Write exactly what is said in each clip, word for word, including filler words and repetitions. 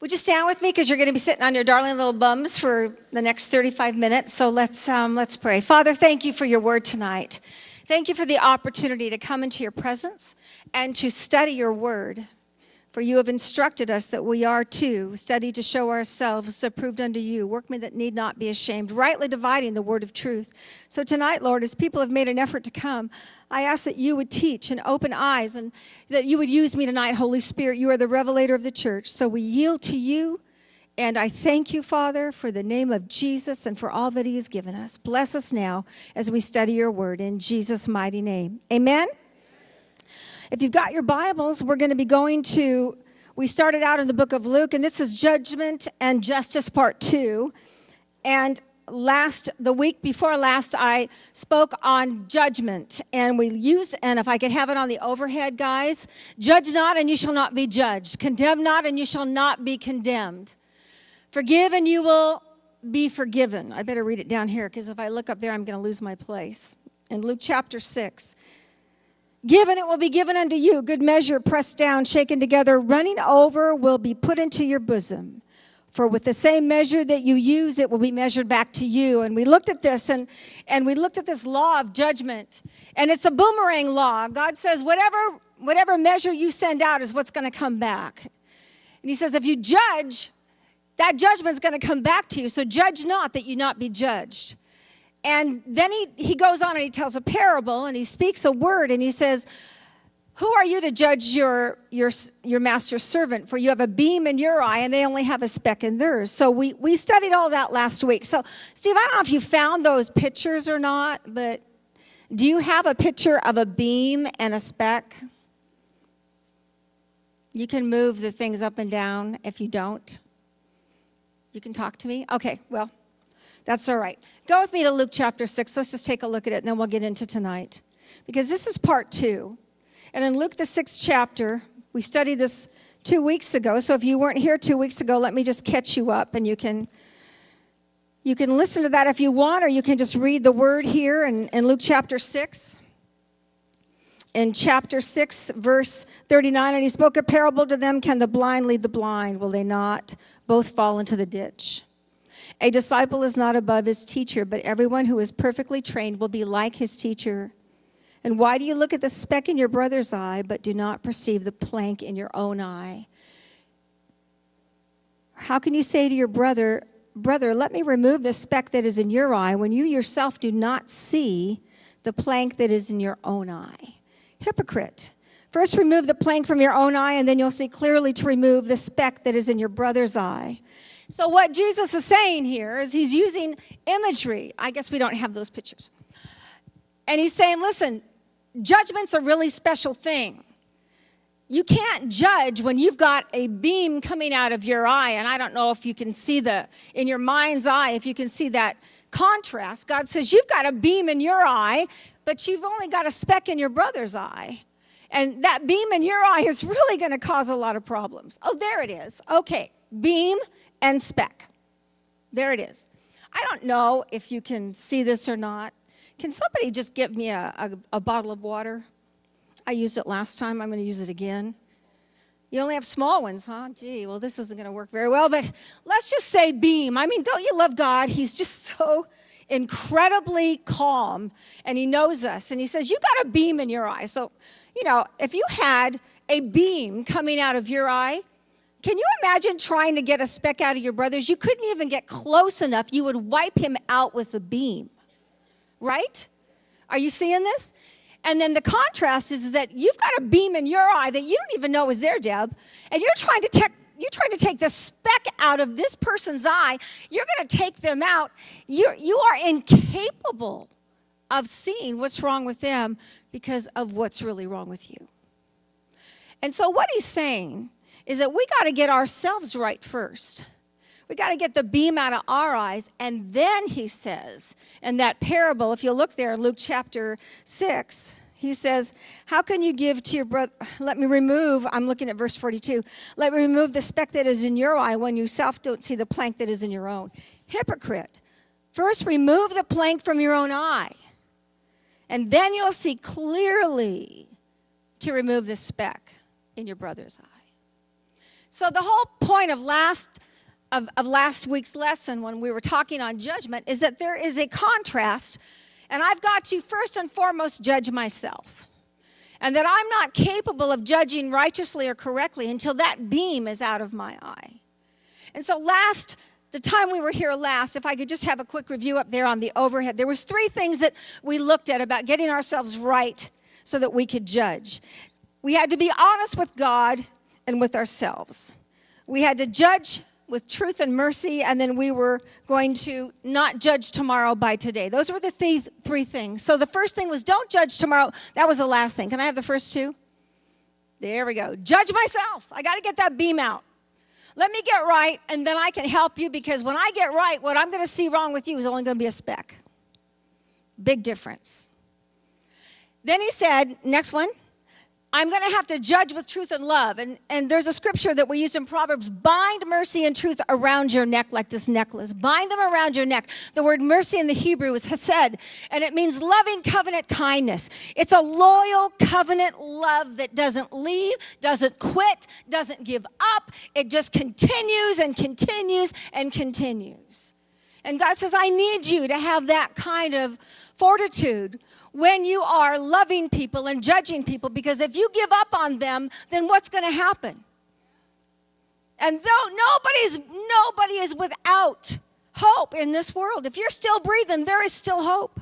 Would you stand with me, because you're going to be sitting on your darling little bums for the next thirty-five minutes. So let's um, let's pray. Father, thank you for your word tonight. Thank you for the opportunity to come into your presence and to study your word. For you have instructed us that we are to study to show ourselves approved unto you, workmen that need not be ashamed, rightly dividing the word of truth. So tonight, Lord, as people have made an effort to come, I ask that you would teach and open eyes, and that you would use me tonight, Holy Spirit. You are the revelator of the church. So we yield to you, and I thank you, Father, for the name of Jesus and for all that he has given us. Bless us now as we study your word in Jesus' mighty name. Amen? If you've got your Bibles, we're going to be going to, we started out in the book of Luke, and this is Judgment and Justice Part two. And last, the week before last, I spoke on judgment, and we used, and if I could have it on the overhead, guys, judge not and you shall not be judged. Condemn not and you shall not be condemned. Forgive and you will be forgiven. I better read it down here, because if I look up there, I'm going to lose my place. In Luke chapter six. Give and it will be given unto you. Good measure, pressed down, shaken together, running over, will be put into your bosom. For with the same measure that you use, it will be measured back to you. And we looked at this, and, and we looked at this law of judgment. And it's a boomerang law. God says whatever, whatever measure you send out is what's going to come back. And he says if you judge, that judgment is going to come back to you. So judge not that you not be judged. And then he, he goes on and he tells a parable, and he speaks a word, and he says, who are you to judge your, your, your master's servant? For you have a beam in your eye, and they only have a speck in theirs. So we, we studied all that last week. So, Steve, I don't know if you found those pictures or not, but do you have a picture of a beam and a speck? You can move the things up and down. If you don't, you can talk to me. Okay, well, that's all right. Go with me to Luke chapter six. Let's just take a look at it, and then we'll get into tonight. Because this is part two. And in Luke, the sixth chapter, we studied this two weeks ago. So if you weren't here two weeks ago, let me just catch you up. And you can you can listen to that if you want, or you can just read the word here in, in Luke chapter six. In chapter six, verse thirty-nine, and he spoke a parable to them, can the blind lead the blind? Will they not both fall into the ditch? A disciple is not above his teacher, but everyone who is perfectly trained will be like his teacher. And why do you look at the speck in your brother's eye, but do not perceive the plank in your own eye? How can you say to your brother, brother, let me remove the speck that is in your eye, when you yourself do not see the plank that is in your own eye? Hypocrite. First remove the plank from your own eye, and then you'll see clearly to remove the speck that is in your brother's eye. So what Jesus is saying here is he's using imagery. I guess we don't have those pictures. And he's saying, listen, judgment's a really special thing. You can't judge when you've got a beam coming out of your eye. And I don't know if you can see the, in your mind's eye, if you can see that contrast. God says, you've got a beam in your eye, but you've only got a speck in your brother's eye. And that beam in your eye is really going to cause a lot of problems. Oh, there it is. Okay, beam and speck. There it is. I don't know if you can see this or not. Can somebody just give me a, a, a bottle of water? I used it last time. I'm going to use it again. You only have small ones, huh? Gee, well, this isn't going to work very well. But let's just say beam. I mean, don't you love God? He's just so incredibly calm, and he knows us. And he says, you got a beam in your eye. So, you know, if you had a beam coming out of your eye, can you imagine trying to get a speck out of your brother's? You couldn't even get close enough. You would wipe him out with a beam, right? Are you seeing this? And then the contrast is, is that you've got a beam in your eye that you don't even know is there, Deb, and you're trying to take you're trying to take the speck out of this person's eye. You're going to take them out. You you are incapable of seeing what's wrong with them because of what's really wrong with you. And so what he's saying is that we got to get ourselves right first. We got to get the beam out of our eyes. And then he says, in that parable, if you look there in Luke chapter six, he says, how can you give to your brother, let me remove, I'm looking at verse forty-two, let me remove the speck that is in your eye when you self don't see the plank that is in your own. Hypocrite. First remove the plank from your own eye, and then you'll see clearly to remove the speck in your brother's eye. So the whole point of last of, of last week's lesson when we were talking on judgment is that there is a contrast, and I've got to first and foremost judge myself. And that I'm not capable of judging righteously or correctly until that beam is out of my eye. And so last, the time we were here last, if I could just have a quick review up there on the overhead, there was three things that we looked at about getting ourselves right so that we could judge. We had to be honest with God and with ourselves. We had to judge with truth and mercy, and then we were going to not judge tomorrow by today. Those were the th- three things. So the first thing was don't judge tomorrow. That was the last thing. Can I have the first two? There we go. Judge myself. I got to get that beam out. Let me get right, and then I can help you, because when I get right, what I'm going to see wrong with you is only going to be a speck. Big difference. Then he said, next one, I'm going to have to judge with truth and love. And, and there's a scripture that we use in Proverbs, bind mercy and truth around your neck like this necklace. Bind them around your neck. The word mercy in the Hebrew is hesed, and it means loving covenant kindness. It's a loyal covenant love that doesn't leave, doesn't quit, doesn't give up. It just continues and continues and continues. And God says, I need you to have that kind of fortitude when you are loving people and judging people, because if you give up on them, then what's going to happen? And though nobody's nobody is without hope in this world. If you're still breathing, there is still hope.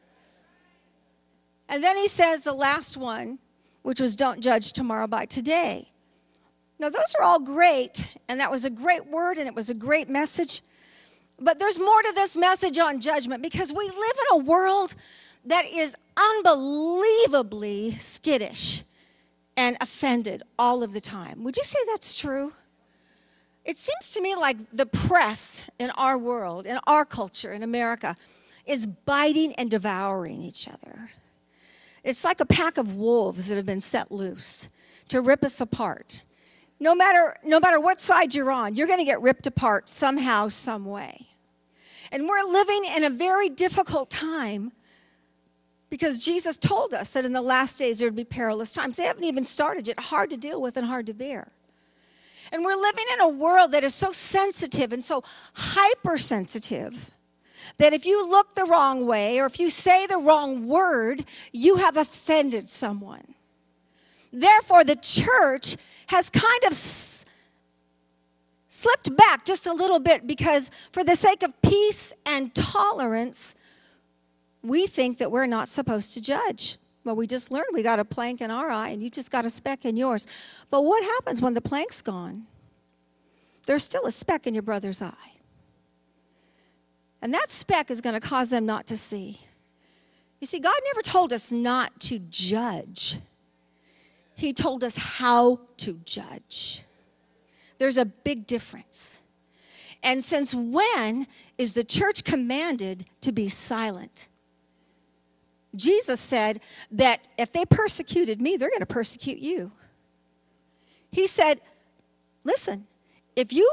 And then he says the last one, which was don't judge tomorrow by today. Now those are all great, and that was a great word, and it was a great message. But there's more to this message on judgment, because we live in a world that is unbelievably skittish and offended all of the time. Would you say that's true? It seems to me like the press in our world, in our culture, in America, is biting and devouring each other. It's like a pack of wolves that have been set loose to rip us apart. No matter, no matter what side you're on, you're going to get ripped apart somehow, some way. And we're living in a very difficult time, because Jesus told us that in the last days there would be perilous times. They haven't even started yet. Hard to deal with and hard to bear. And we're living in a world that is so sensitive and so hypersensitive that if you look the wrong way or if you say the wrong word, you have offended someone. Therefore, the church has kind of s- slipped back just a little bit, because for the sake of peace and tolerance, we think that we're not supposed to judge. Well, we just learned we got a plank in our eye and you just got a speck in yours. But what happens when the plank's gone? There's still a speck in your brother's eye. And that speck is going to cause them not to see. You see, God never told us not to judge. He told us how to judge. There's a big difference. And since when is the church commanded to be silent? Jesus said that if they persecuted me, they're going to persecute you. He said, listen, if you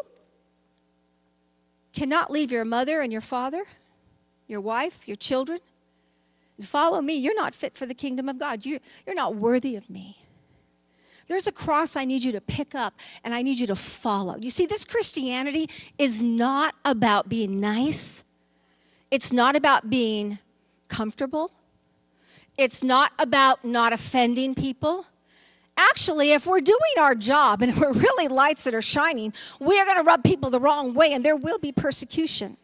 cannot leave your mother and your father, your wife, your children, and follow me, you're not fit for the kingdom of God. You're, you're not worthy of me. There's a cross I need you to pick up, and I need you to follow. You see, this Christianity is not about being nice. It's not about being comfortable. It's not about not offending people. Actually, if we're doing our job and we're really lights that are shining, we are going to rub people the wrong way, and there will be persecution.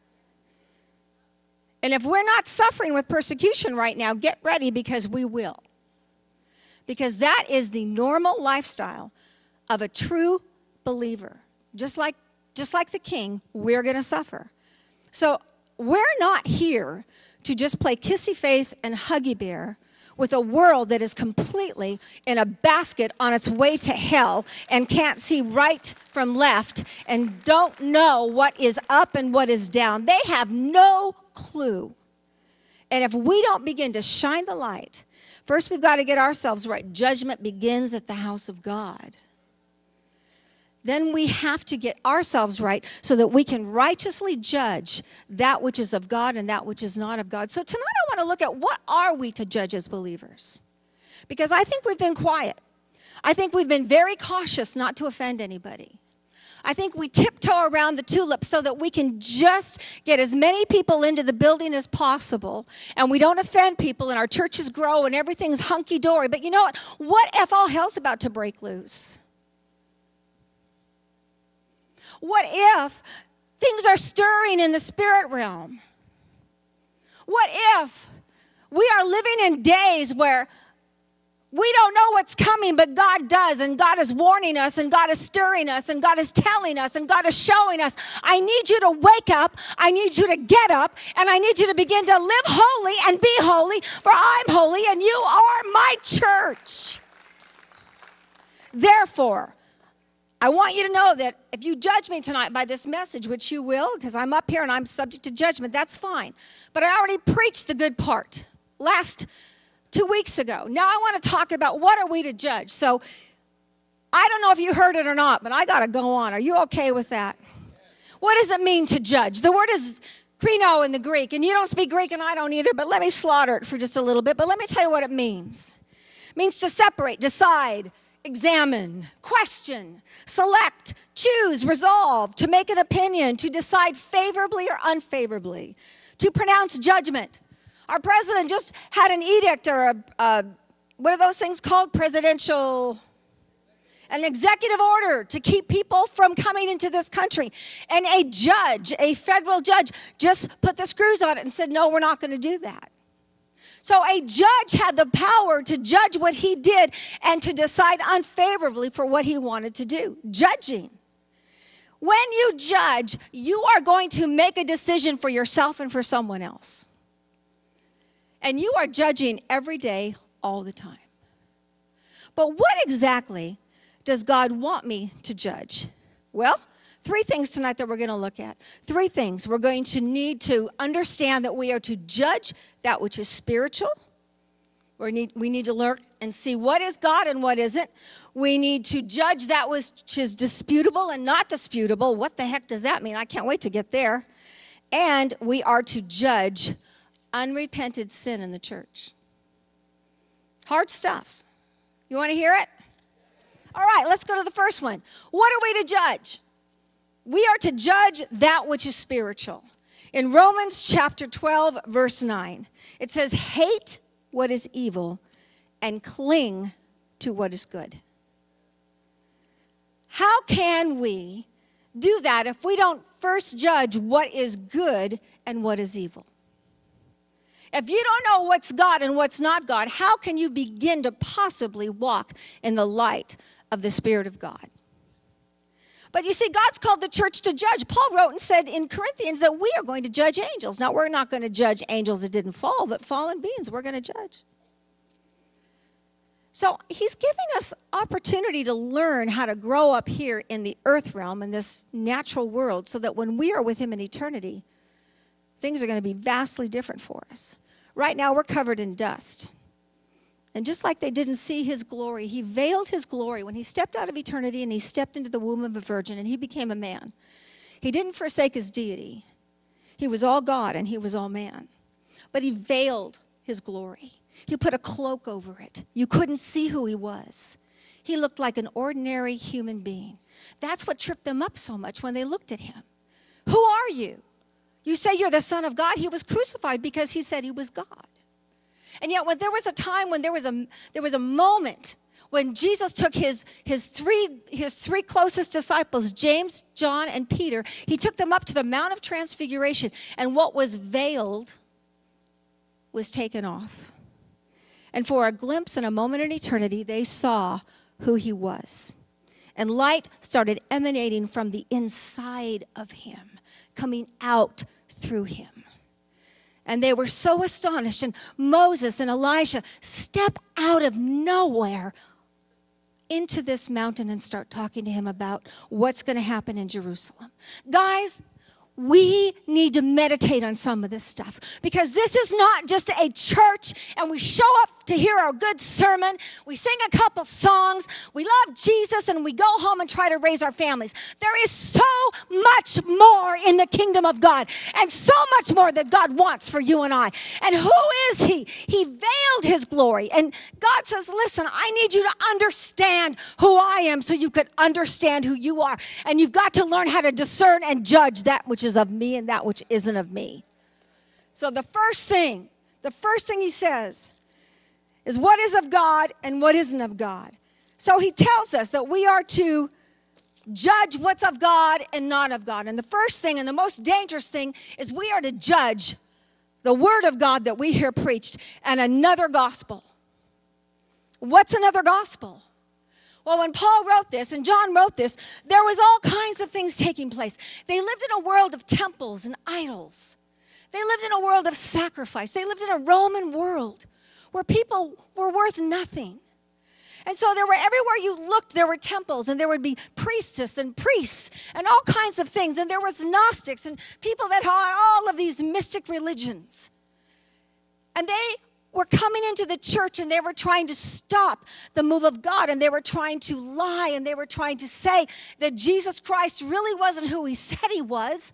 And if we're not suffering with persecution right now, get ready, because we will. Because that is the normal lifestyle of a true believer. Just like, just like the king, we're going to suffer. So we're not here to just play kissy face and huggy bear with a world that is completely in a basket on its way to hell and can't see right from left and don't know what is up and what is down. They have no clue. And if we don't begin to shine the light, first we've got to get ourselves right. Judgment begins at the house of God. Then we have to get ourselves right so that we can righteously judge that which is of God and that which is not of God. So tonight I want to look at what are we to judge as believers? Because I think we've been quiet. I think we've been very cautious not to offend anybody. I think we tiptoe around the tulip so that we can just get as many people into the building as possible, and we don't offend people, and our churches grow, and everything's hunky-dory. But you know what? What if all hell's about to break loose? What if things are stirring in the spirit realm? What if we are living in days where we don't know what's coming, but God does, and God is warning us, and God is stirring us, and God is telling us, and God is showing us, I need you to wake up, I need you to get up, and I need you to begin to live holy and be holy, for I'm holy, and you are my church. Therefore, I want you to know that if you judge me tonight by this message, which you will, because I'm up here and I'm subject to judgment, that's fine. But I already preached the good part last two weeks ago. Now I want to talk about what are we to judge. So I don't know if you heard it or not, but I got to go on. Are you okay with that? What does it mean to judge? The word is krino in the Greek, and you don't speak Greek and I don't either, but let me slaughter it for just a little bit. But let me tell you what it means. It means to separate, decide, examine, question, select, choose, resolve, to make an opinion, to decide favorably or unfavorably, to pronounce judgment. Our president just had an edict or a, a, what are those things called? Presidential, an executive order to keep people from coming into this country. And a judge, a federal judge, just put the screws on it and said, no, we're not going to do that. So a judge had the power to judge what he did and to decide unfavorably for what he wanted to do. Judging. When you judge, you are going to make a decision for yourself and for someone else. And you are judging every day, all the time. But what exactly does God want me to judge? Well, three things tonight that we're going to look at. Three things. We're going to need to understand that we are to judge that which is spiritual. We need, we need to learn and see what is God and what isn't. We need to judge that which is disputable and not disputable. What the heck does that mean? I can't wait to get there. And we are to judge unrepented sin in the church. Hard stuff. You want to hear it? All right, let's go to the first one. What are we to judge? We are to judge that which is spiritual. In Romans chapter twelve, verse nine, it says, hate what is evil and cling to what is good. How can we do that if we don't first judge what is good and what is evil? If you don't know what's God and what's not God, how can you begin to possibly walk in the light of the Spirit of God? But you see, God's called the church to judge. Paul wrote and said in Corinthians that we are going to judge angels. Now, we're not going to judge angels that didn't fall, but fallen beings we're going to judge. So he's giving us opportunity to learn how to grow up here in the earth realm, in this natural world, so that when we are with him in eternity, things are going to be vastly different for us. Right now, we're covered in dust. And just like they didn't see his glory, he veiled his glory when he stepped out of eternity and he stepped into the womb of a virgin and he became a man. He didn't forsake his deity. He was all God and he was all man. But he veiled his glory. He put a cloak over it. You couldn't see who he was. He looked like an ordinary human being. That's what tripped them up so much when they looked at him. Who are you? You say you're the Son of God. He was crucified because he said he was God. And yet when there was a time when there was a there was a moment when Jesus took his his three his three closest disciples, James, John, and Peter, he took them up to the Mount of Transfiguration, and what was veiled was taken off. And for a glimpse and a moment in eternity, they saw who he was. And light started emanating from the inside of him, coming out through him. And they were so astonished. And Moses and Elisha step out of nowhere into this mountain and start talking to him about what's going to happen in Jerusalem. Guys, we need to meditate on some of this stuff, because this is not just a church and we show up to hear a good sermon. We sing a couple songs. We love Jesus, and we go home and try to raise our families. There is so much more in the kingdom of God, and so much more that God wants for you and I. And who is he? He veiled his glory. And God says, listen, I need you to understand who I am so you could understand who you are. And you've got to learn how to discern and judge that which is of me and that which isn't of me. So the first thing, the first thing he says is what is of God and what isn't of God. So he tells us that we are to judge what's of God and not of God. And the first thing and the most dangerous thing is we are to judge the word of God that we hear preached and another gospel. What's another gospel? Well, when Paul wrote this and John wrote this, there was all kinds of things taking place. They lived in a world of temples and idols. They lived in a world of sacrifice. They lived in a Roman world where people were worth nothing. And so there were, everywhere you looked, there were temples, and there would be priestess and priests and all kinds of things. And there was Gnostics and people that had all of these mystic religions. And they were coming into the church, and they were trying to stop the move of God, and they were trying to lie, and they were trying to say that Jesus Christ really wasn't who he said he was,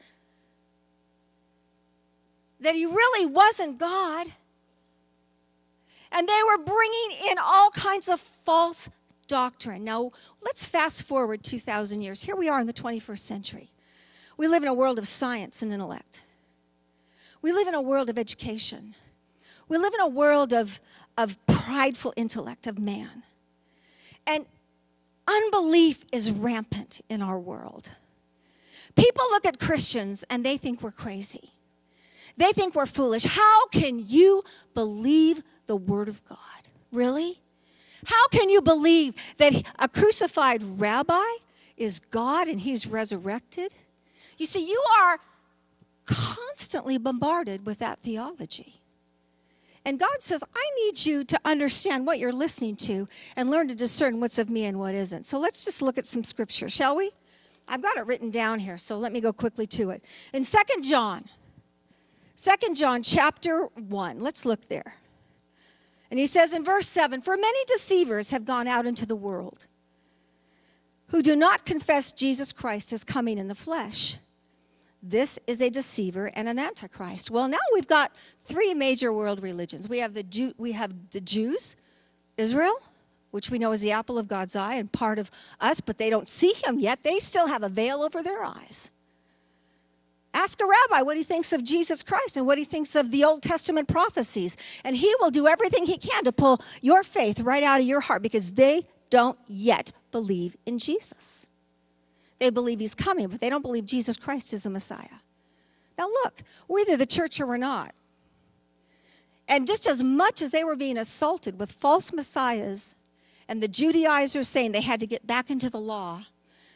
that he really wasn't God. And they were bringing in all kinds of false doctrine. Now, let's fast forward two thousand years. Here we are in the twenty-first century. We live in a world of science and intellect. We live in a world of education. We live in a world of, of prideful intellect of man. And unbelief is rampant in our world. People look at Christians and they think we're crazy. They think we're foolish. How can you believe the word of God? Really? How can you believe that a crucified rabbi is God and he's resurrected? You see, you are constantly bombarded with that theology. And God says, I need you to understand what you're listening to and learn to discern what's of me and what isn't. So let's just look at some scripture, shall we? I've got it written down here, so let me go quickly to it. In Second John, Second John chapter one, let's look there. And he says in verse seven, for many deceivers have gone out into the world who do not confess Jesus Christ as coming in the flesh. This is a deceiver and an antichrist. Well, now we've got three major world religions. We have the Jew, we have the Jews, Israel, which we know is the apple of God's eye and part of us, but they don't see him yet. They still have a veil over their eyes. Ask a rabbi what he thinks of Jesus Christ and what he thinks of the Old Testament prophecies, and he will do everything he can to pull your faith right out of your heart because they don't yet believe in Jesus. They believe he's coming, but they don't believe Jesus Christ is the Messiah. Now look, we're either the church or we're not. And just as much as they were being assaulted with false messiahs and the Judaizers saying they had to get back into the law,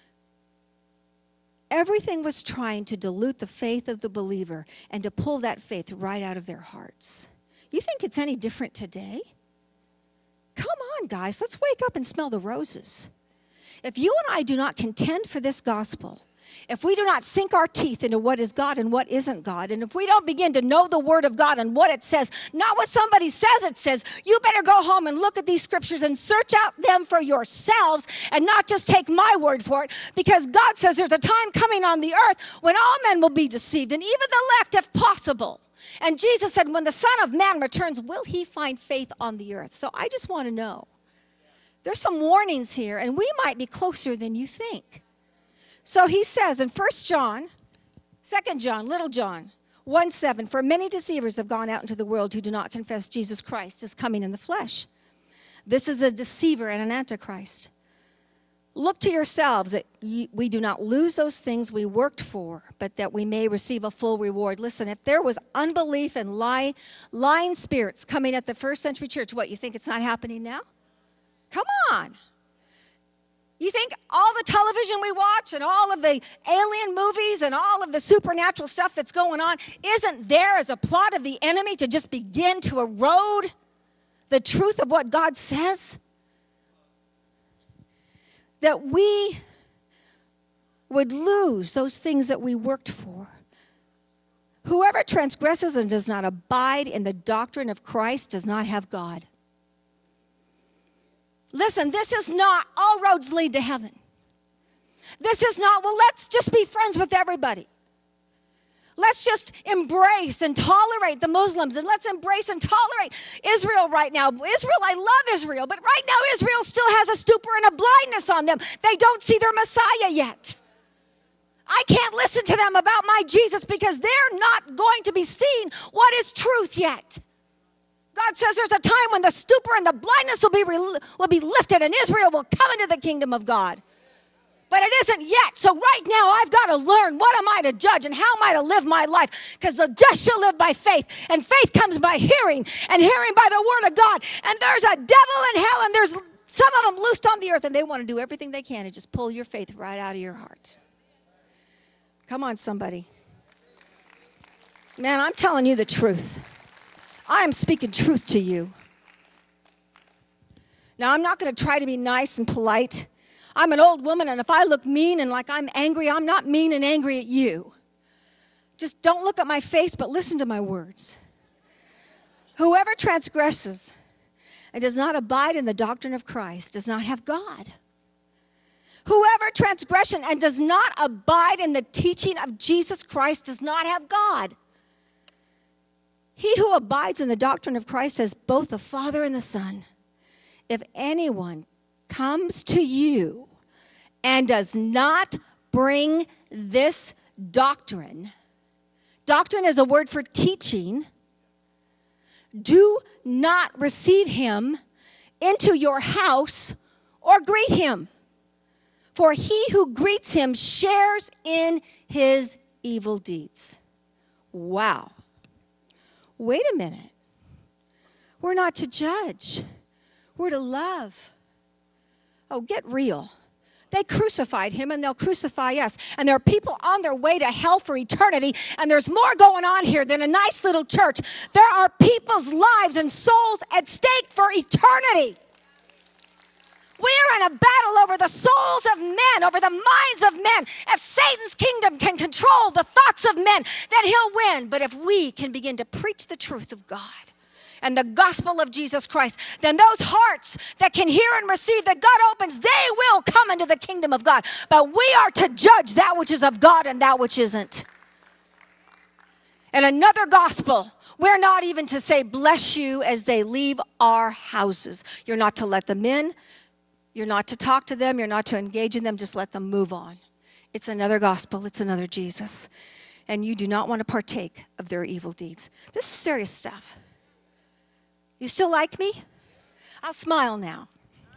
everything was trying to dilute the faith of the believer and to pull that faith right out of their hearts. You think it's any different today? Come on, guys, let's wake up and smell the roses. If you and I do not contend for this gospel, if we do not sink our teeth into what is God and what isn't God, and if we don't begin to know the word of God and what it says, not what somebody says it says, you better go home and look at these scriptures and search out them for yourselves and not just take my word for it, because God says there's a time coming on the earth when all men will be deceived, and even the elect if possible. And Jesus said, when the Son of Man returns, will he find faith on the earth? So I just want to know. There's some warnings here, and we might be closer than you think. So he says in First John, Second John, little John, one seven, for many deceivers have gone out into the world who do not confess Jesus Christ as coming in the flesh. This is a deceiver and an antichrist. Look to yourselves that we do not lose those things we worked for, but that we may receive a full reward. Listen, if there was unbelief and lie, lying spirits coming at the first century church, what, you think it's not happening now? Come on. You think all the television we watch and all of the alien movies and all of the supernatural stuff that's going on isn't there as a plot of the enemy to just begin to erode the truth of what God says? That we would lose those things that we worked for. Whoever transgresses and does not abide in the doctrine of Christ does not have God. Listen, this is not all roads lead to heaven. This is not, well, let's just be friends with everybody. Let's just embrace and tolerate the Muslims, and let's embrace and tolerate Israel right now. Israel, I love Israel, but right now Israel still has a stupor and a blindness on them. They don't see their Messiah yet. I can't listen to them about my Jesus because they're not going to be seeing what is truth yet. God says there's a time when the stupor and the blindness will be, will be lifted and Israel will come into the kingdom of God. But it isn't yet. So right now I've got to learn what am I to judge and how am I to live my life. Because the just shall live by faith. And faith comes by hearing. And hearing by the word of God. And there's a devil in hell. And there's some of them loosed on the earth. And they want to do everything they can to just pull your faith right out of your heart. Come on, somebody. Man, I'm telling you the truth. I am speaking truth to you. Now, I'm not going to try to be nice and polite. I'm an old woman, and if I look mean and like I'm angry, I'm not mean and angry at you. Just don't look at my face, but listen to my words. Whoever transgresses and does not abide in the doctrine of Christ does not have God. Whoever transgression and does not abide in the teaching of Jesus Christ does not have God. He who abides in the doctrine of Christ has both the Father and the Son. If anyone comes to you and does not bring this doctrine, doctrine is a word for teaching, do not receive him into your house or greet him. For he who greets him shares in his evil deeds. Wow. Wait a minute. We're not to judge. We're to love. Oh, get real. They crucified him and they'll crucify us. And there are people on their way to hell for eternity. And there's more going on here than a nice little church. There are people's lives and souls at stake for eternity. We're in a battle over the souls of men, over the minds of men. If Satan's kingdom can control the thoughts of men, then he'll win. But if we can begin to preach the truth of God and the gospel of Jesus Christ, then those hearts that can hear and receive that God opens, they will come into the kingdom of God. But we are to judge that which is of God and that which isn't. And another gospel, we're not even to say bless you as they leave our houses. You're not to let them in. You're not to talk to them. You're not to engage in them. Just let them move on. It's another gospel. It's another Jesus. And you do not want to partake of their evil deeds. This is serious stuff. You still like me? I'll smile now.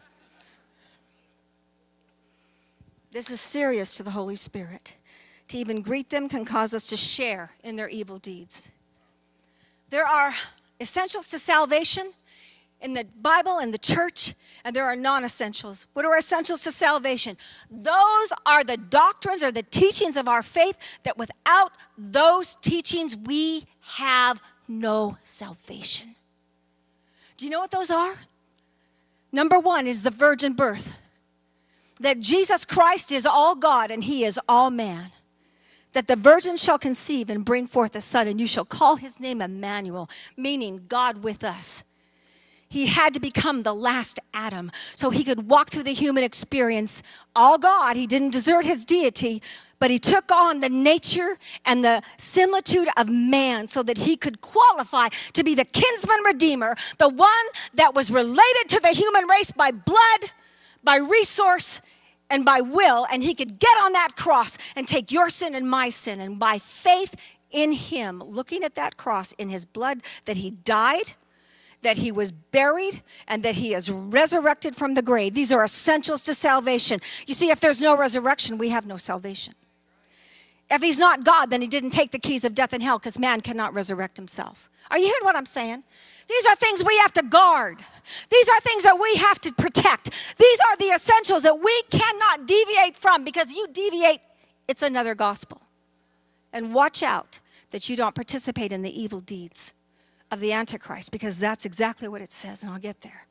This is serious to the Holy Spirit. To even greet them can cause us to share in their evil deeds. There are essentials to salvation in the Bible and the church, and there are non-essentials. What are essentials to salvation? Those are the doctrines or the teachings of our faith that without those teachings, we have no salvation. Do you know what those are? Number one is the virgin birth. That Jesus Christ is all God and he is all man. That the virgin shall conceive and bring forth a son, and you shall call his name Emmanuel, meaning God with us. He had to become the last Adam so he could walk through the human experience. All God, he didn't desert his deity, but he took on the nature and the similitude of man so that he could qualify to be the kinsman redeemer, the one that was related to the human race by blood, by resource, and by will. And he could get on that cross and take your sin and my sin. And by faith in him, looking at that cross in his blood, that he died, that he was buried, and that he is resurrected from the grave. These are essentials to salvation. You see, if there's no resurrection, we have no salvation. If he's not God, then he didn't take the keys of death and hell, because man cannot resurrect himself. Are you hearing what I'm saying? These are things we have to guard. These are things that we have to protect. These are the essentials that we cannot deviate from, because you deviate, it's another gospel. And watch out that you don't participate in the evil deeds of the Antichrist, because that's exactly what it says, and I'll get there.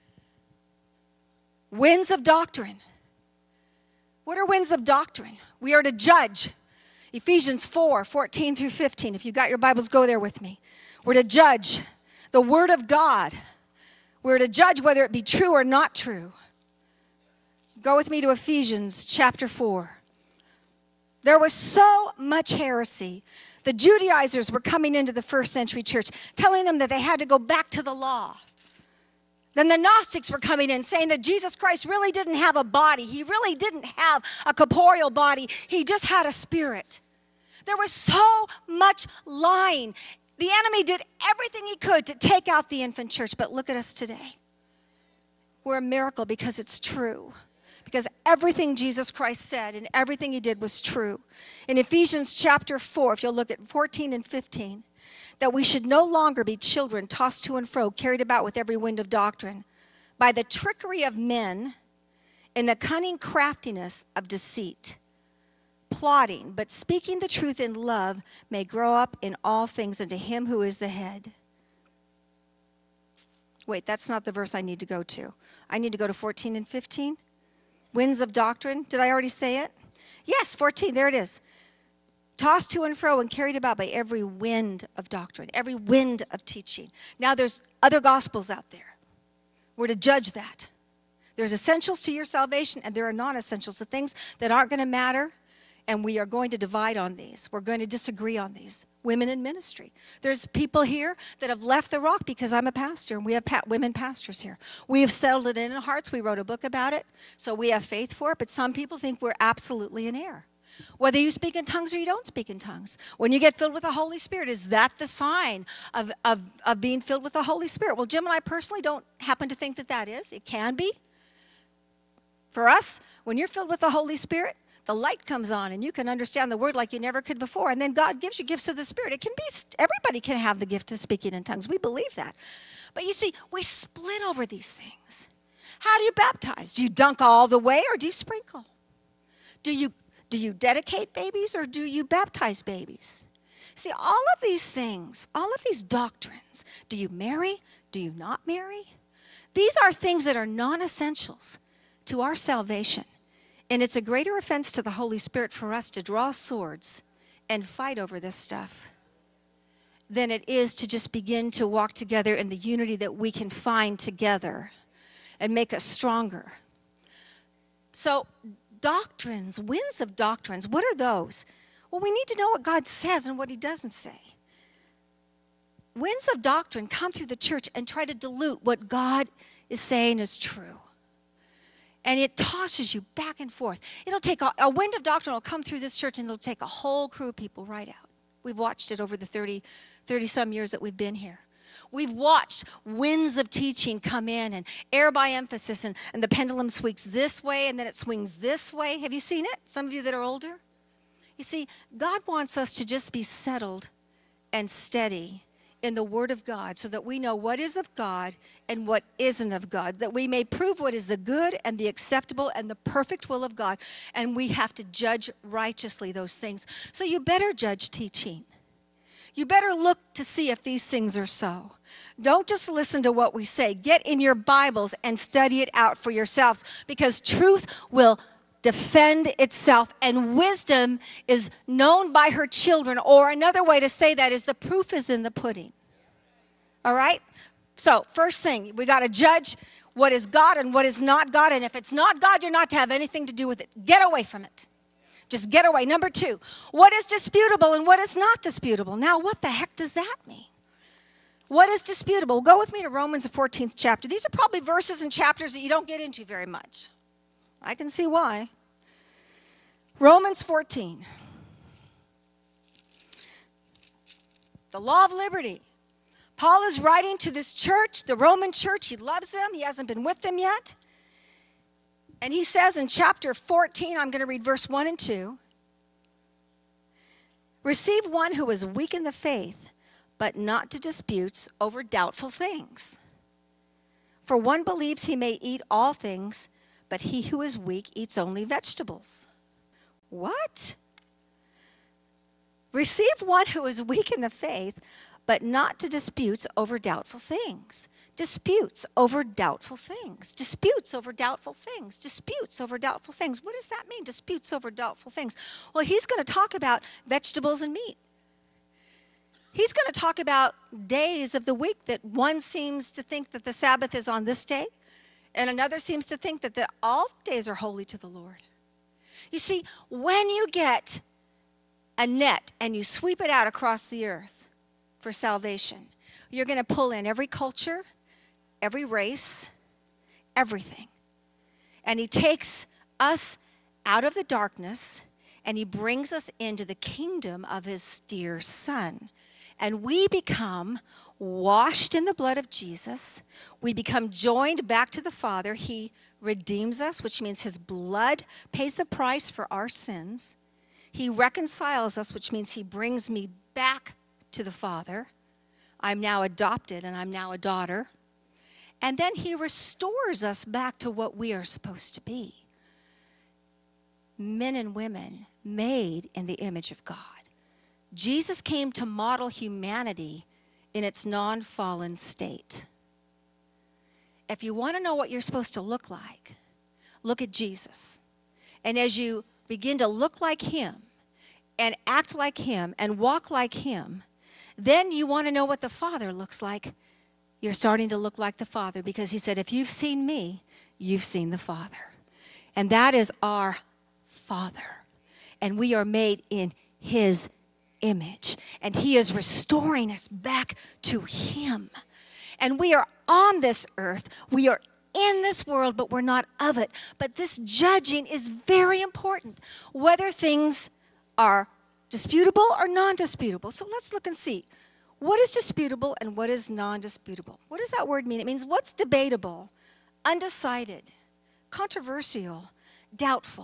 Winds of doctrine. What are winds of doctrine? We are to judge. Ephesians four, fourteen through fifteen. If you've got your Bibles, go there with me. We're to judge the word of God. We're to judge whether it be true or not true. Go with me to Ephesians chapter four. There was so much heresy. The Judaizers were coming into the first century church, telling them that they had to go back to the law. Then the Gnostics were coming in, saying that Jesus Christ really didn't have a body. He really didn't have a corporeal body. He just had a spirit. There was so much lying. The enemy did everything he could to take out the infant church. But look at us today. We're a miracle because it's true. Because everything Jesus Christ said and everything he did was true. In Ephesians chapter four, if you'll look at fourteen and fifteen, that we should no longer be children tossed to and fro, carried about with every wind of doctrine, by the trickery of men and the cunning craftiness of deceit, plotting, but speaking the truth in love, may grow up in all things unto him who is the head. Wait, that's not the verse I need to go to. I need to go to fourteen and fifteen. Winds of doctrine. Did I already say it? Yes, fourteen. There it is. Tossed to and fro and carried about by every wind of doctrine, every wind of teaching. Now there's other gospels out there. We're to judge that. There's essentials to your salvation and there are non-essentials, the things that aren't going to matter, and we are going to divide on these. We're going to disagree on these. Women in ministry. There's people here that have left the rock because I'm a pastor, and we have pa- women pastors here. We have settled it in our hearts. We wrote a book about it, so we have faith for it, but some people think we're absolutely in error. Whether you speak in tongues or you don't speak in tongues. When you get filled with the Holy Spirit, is that the sign of, of, of being filled with the Holy Spirit? Well, Jim and I personally don't happen to think that that is. It can be. For us, when you're filled with the Holy Spirit, the light comes on and you can understand the word like you never could before. And then God gives you gifts of the Spirit. It can be, everybody can have the gift of speaking in tongues. We believe that. But you see, we split over these things. How do you baptize? Do you dunk all the way or do you sprinkle? Do you Do you dedicate babies or do you baptize babies? See, all of these things, all of these doctrines, do you marry? Do you not marry? These are things that are non-essentials to our salvation. And it's a greater offense to the Holy Spirit for us to draw swords and fight over this stuff than it is to just begin to walk together in the unity that we can find together and make us stronger. So, doctrines, winds of doctrines, what are those? Well, we need to know what God says and what he doesn't say. Winds of doctrine come through the church and try to dilute what God is saying is true. And it tosses you back and forth. It'll take a, a wind of doctrine will come through this church and it'll take a whole crew of people right out. We've watched it over the thirty, thirty some years that we've been here. We've watched winds of teaching come in and air by emphasis, and, and the pendulum swings this way and then it swings this way. Have you seen it? Some of you that are older? You see, God wants us to just be settled and steady in the Word of God so that we know what is of God and what isn't of God, that we may prove what is the good and the acceptable and the perfect will of God, and we have to judge righteously those things. So you better judge teaching. You better look to see if these things are so. Don't just listen to what we say. Get in your Bibles and study it out for yourselves, because truth will defend itself, and wisdom is known by her children, or another way to say that is the proof is in the pudding. All right? So first thing, we got to judge what is God and what is not God, and if it's not God, you're not to have anything to do with it. Get away from it. Just get away. Number two, what is disputable and what is not disputable? Now, what the heck does that mean? What is disputable? Go with me to Romans, the fourteenth chapter. These are probably verses and chapters that you don't get into very much. I can see why. Romans fourteen. The law of liberty. Paul is writing to this church, the Roman church. He loves them. He hasn't been with them yet. And he says in chapter fourteen, I'm going to read verse one and two. Receive one who is weak in the faith, but not to disputes over doubtful things. For one believes he may eat all things, but he who is weak eats only vegetables. What? Receive one who is weak in the faith, but not to disputes over doubtful things. Disputes over doubtful things. Disputes over doubtful things. Disputes over doubtful things. What does that mean, disputes over doubtful things? Well, he's going to talk about vegetables and meat. He's going to talk about days of the week that one seems to think that the Sabbath is on this day, and another seems to think that the, all days are holy to the Lord. You see, when you get a net and you sweep it out across the earth for salvation, you're going to pull in every culture, every race, everything. And he takes us out of the darkness and he brings us into the kingdom of his dear Son. And we become washed in the blood of Jesus. We become joined back to the Father. He redeems us, which means his blood pays the price for our sins. He reconciles us, which means he brings me back to the Father. I'm now adopted and I'm now a daughter. And then he restores us back to what we are supposed to be. Men and women made in the image of God. Jesus came to model humanity in its non-fallen state. If you want to know what you're supposed to look like, look at Jesus. And as you begin to look like him and act like him and walk like him, then you want to know what the Father looks like. You're starting to look like the Father, because he said, if you've seen me, you've seen the Father. And that is our Father. And we are made in his image. And he is restoring us back to him. And we are on this earth. We are in this world, but we're not of it. But this judging is very important, whether things are disputable or non-disputable. So let's look and see. What is disputable and what is non-disputable? What does that word mean? It means what's debatable, undecided, controversial, doubtful.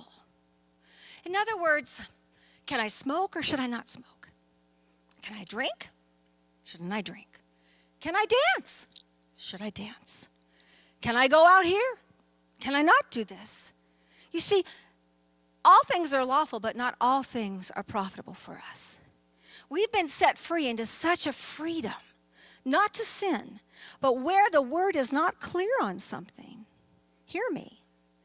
In other words, can I smoke or should I not smoke? Can I drink? Shouldn't I drink? Can I dance? Should I dance? Can I go out here? Can I not do this? You see, all things are lawful, but not all things are profitable for us. We've been set free into such a freedom, not to sin, but where the word is not clear on something, hear me,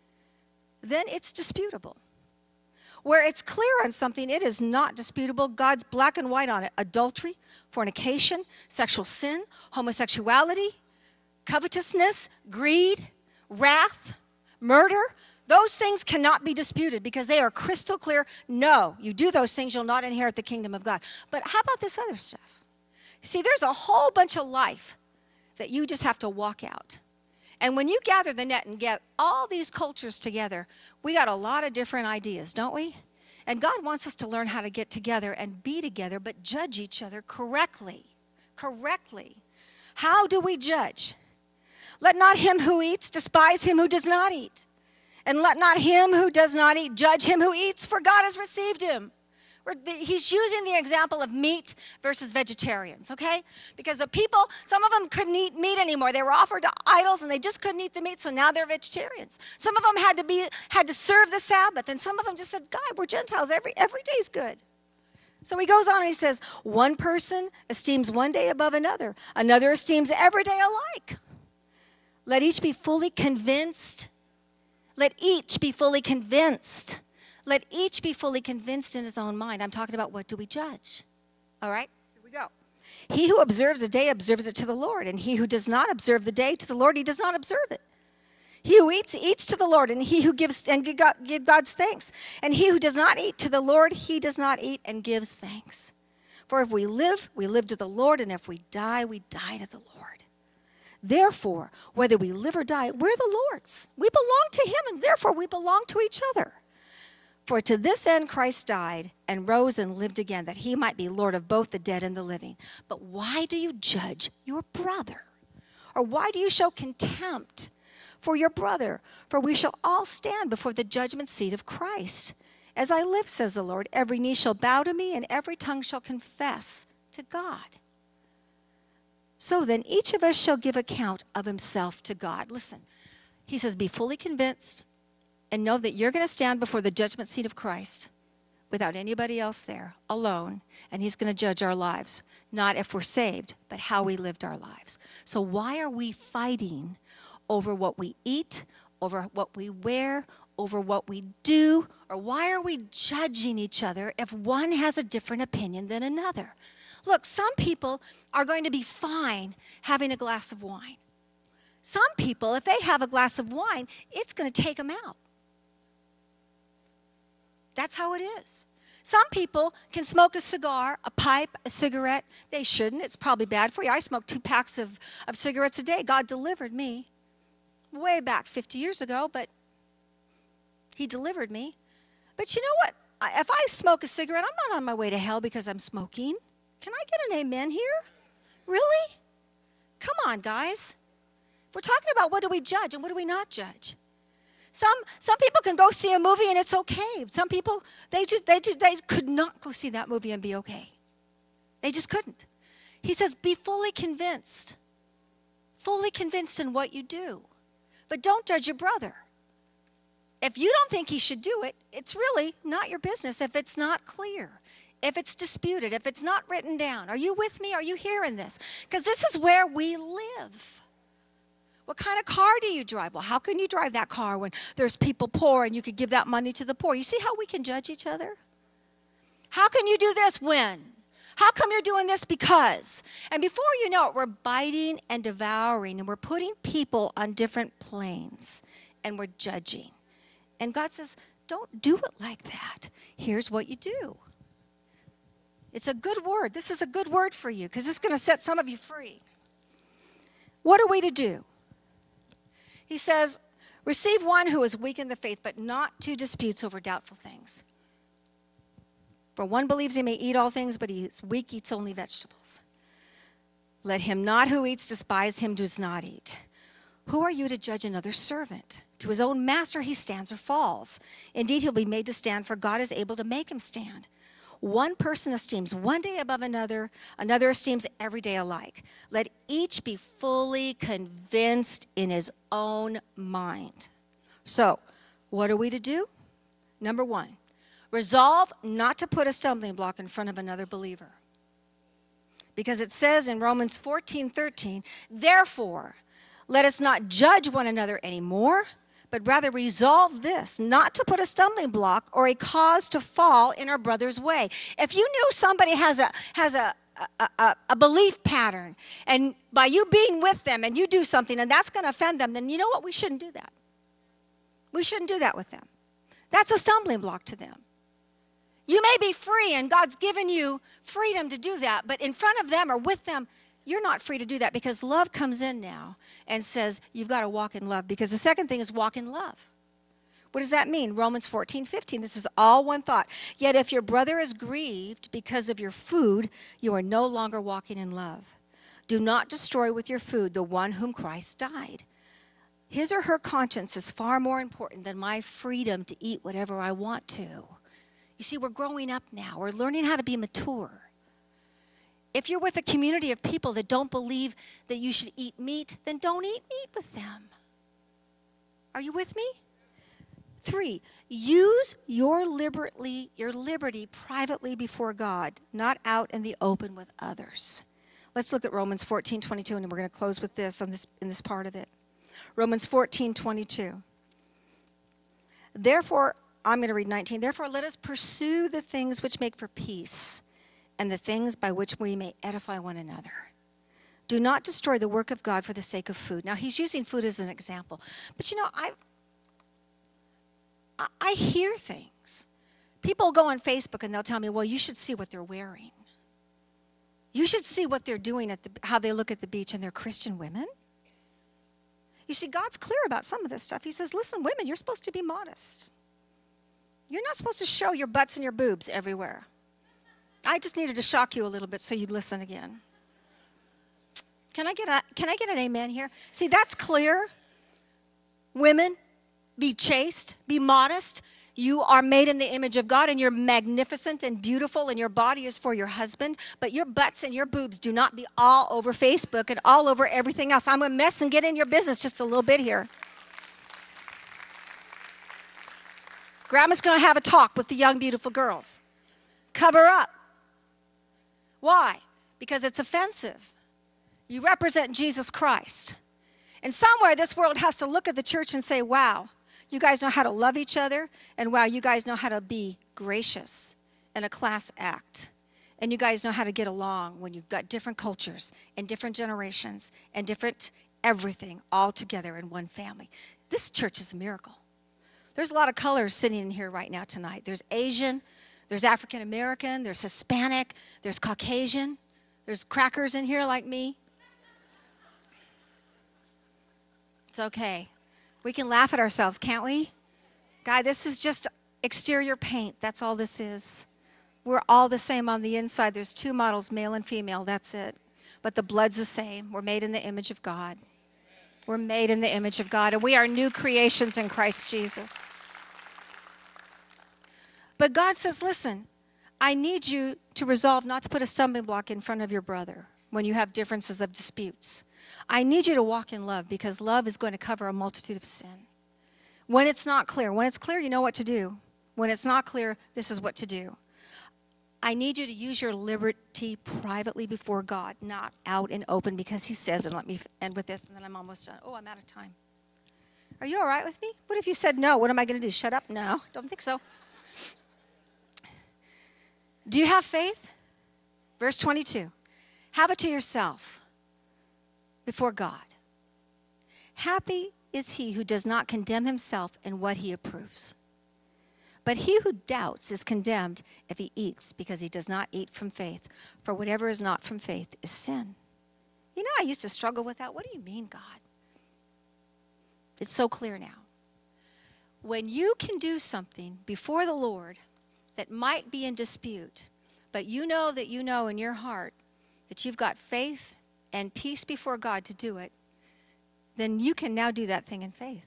then it's disputable. Where it's clear on something, it is not disputable. God's black and white on it. Adultery, fornication, sexual sin, homosexuality, covetousness, greed, wrath, murder. Those things cannot be disputed because they are crystal clear. No, you do those things, you'll not inherit the kingdom of God. But how about this other stuff? See, there's a whole bunch of life that you just have to walk out. And when you gather the net and get all these cultures together, we got a lot of different ideas, don't we? And God wants us to learn how to get together and be together, but judge each other correctly. Correctly. How do we judge? Let not him who eats despise him who does not eat. And let not him who does not eat judge him who eats, for God has received him. He's using the example of meat versus vegetarians, okay? Because the people, some of them couldn't eat meat anymore. They were offered to idols and they just couldn't eat the meat, so now they're vegetarians. Some of them had to be had to serve the Sabbath, and some of them just said, God, we're Gentiles. Every, every day's good. So he goes on and he says, one person esteems one day above another. Another esteems every day alike. Let each be fully convinced. Let each be fully convinced. Let each be fully convinced in his own mind. I'm talking about what do we judge? All right, here we go. He who observes a day observes it to the Lord, and he who does not observe the day to the Lord, he does not observe it. He who eats, eats to the Lord, and he who gives and give, God, give God's thanks. And he who does not eat to the Lord, he does not eat and gives thanks. For if we live, we live to the Lord, and if we die, we die to the Lord. Therefore, whether we live or die, we're the Lord's. We belong to him, and therefore we belong to each other. For to this end Christ died and rose and lived again, that he might be Lord of both the dead and the living. But why do you judge your brother? Or why do you show contempt for your brother? For we shall all stand before the judgment seat of Christ. As I live, says the Lord, every knee shall bow to me, and every tongue shall confess to God. So then each of us shall give account of himself to God. Listen, he says, be fully convinced and know that you're going to stand before the judgment seat of Christ without anybody else there, alone, and he's going to judge our lives, not if we're saved, but how we lived our lives. So why are we fighting over what we eat, over what we wear, over what we do, or why are we judging each other if one has a different opinion than another? Look, some people are going to be fine having a glass of wine. Some people, if they have a glass of wine, it's going to take them out. That's how it is. Some people can smoke a cigar, a pipe, a cigarette. They shouldn't. It's probably bad for you. I smoke two packs of, of cigarettes a day. God delivered me way back fifty years ago, but he delivered me. But you know what? If I smoke a cigarette, I'm not on my way to hell because I'm smoking. Can I get an amen here? Really? Come on, guys. We're talking about what do we judge and what do we not judge. Some some people can go see a movie and it's okay. Some people, they just they just, they could not go see that movie and be okay. They just couldn't. He says, be fully convinced. Fully convinced in what you do. But don't judge your brother. If you don't think he should do it, it's really not your business if it's not clear, if it's disputed, if it's not written down. Are you with me? Are you hearing this? Because this is where we live. What kind of car do you drive? Well, how can you drive that car when there's people poor and you could give that money to the poor? You see how we can judge each other? How can you do this when? How come you're doing this because? And before you know it, we're biting and devouring, and we're putting people on different planes, and we're judging. And God says, don't do it like that. Here's what you do. It's a good word. This is a good word for you because it's going to set some of you free. What are we to do? He says, receive one who is weak in the faith, but not to disputes over doubtful things. For one believes he may eat all things, but he is weak, eats only vegetables. Let him not who eats despise him who does not eat. Who are you to judge another servant? To his own master he stands or falls. Indeed, he'll be made to stand, for God is able to make him stand. One person esteems one day above another, another esteems every day alike. Let each be fully convinced in his own mind. So, what are we to do? Number one, resolve not to put a stumbling block in front of another believer. Because it says in Romans fourteen thirteen, therefore, let us not judge one another anymore, but rather resolve this, not to put a stumbling block or a cause to fall in our brother's way. If you knew somebody has a has a, a, a, a belief pattern, and by you being with them and you do something and that's going to offend them, then you know what? We shouldn't do that. We shouldn't do that with them. That's a stumbling block to them. You may be free and God's given you freedom to do that, but in front of them or with them, you're not free to do that because love comes in now and says you've got to walk in love, because the second thing is walk in love. What does that mean? Romans fourteen fifteen. This is all one thought. Yet if your brother is grieved because of your food, you are no longer walking in love. Do not destroy with your food the one whom Christ died. His or her conscience is far more important than my freedom to eat whatever I want to. You see, we're growing up now. We're learning how to be mature. If you're with a community of people that don't believe that you should eat meat, then don't eat meat with them. Are you with me? Three, use your liberty, your liberty privately before God, not out in the open with others. Let's look at Romans fourteen twenty-two, and we're going to close with this on this in this part of it. Romans fourteen twenty-two. Therefore, I'm going to read nineteen. Therefore, let us pursue the things which make for peace, and the things by which we may edify one another. Do not destroy the work of God for the sake of food. Now, he's using food as an example. But, you know, I, I hear things. People go on Facebook and they'll tell me, well, you should see what they're wearing. You should see what they're doing, at the, how they look at the beach, and they're Christian women. You see, God's clear about some of this stuff. He says, listen, women, you're supposed to be modest. You're not supposed to show your butts and your boobs everywhere. I just needed to shock you a little bit so you'd listen again. Can I get a can I get an amen here? See, that's clear. Women, be chaste, be modest. You are made in the image of God, and you're magnificent and beautiful, and your body is for your husband, but your butts and your boobs do not be all over Facebook and all over everything else. I'm going to mess and get in your business just a little bit here. Grandma's going to have a talk with the young, beautiful girls. Cover up. Why? Because it's offensive. You represent Jesus Christ. And somewhere this world has to look at the church and say, wow, You guys know how to love each other. And wow, you guys know how to be gracious and a class act. And you guys know how to get along when you've got different cultures and different generations and different everything all together in one family. This church is a miracle. There's a lot of colors sitting in here right now tonight. There's Asian, there's African American, there's Hispanic, there's Caucasian, there's crackers in here like me. It's okay. We can laugh at ourselves, can't we? God, this is just exterior paint. That's all this is. We're all the same on the inside. There's two models, male and female. That's it. But the blood's the same. We're made in the image of God. We're made in the image of God, and we are new creations in Christ Jesus. But God says, listen, I need you to resolve not to put a stumbling block in front of your brother when you have differences of disputes. I need you to walk in love because love is going to cover a multitude of sin. When it's not clear, when it's clear, you know what to do. When it's not clear, this is what to do. I need you to use your liberty privately before God, not out and open, because he says, and let me end with this, and then I'm almost done. Oh, I'm out of time. Are you all right with me? What if you said no? What am I going to do? Shut up? No, don't think so. Do you have faith? Verse twenty-two. Have it to yourself before God. Happy is he who does not condemn himself in what he approves. But he who doubts is condemned if he eats, because he does not eat from faith. For whatever is not from faith is sin. You know, I used to struggle with that. What do you mean, God? It's so clear now. When you can do something before the Lord that might be in dispute, but you know that you know in your heart that you've got faith and peace before God to do it, then you can now do that thing in faith.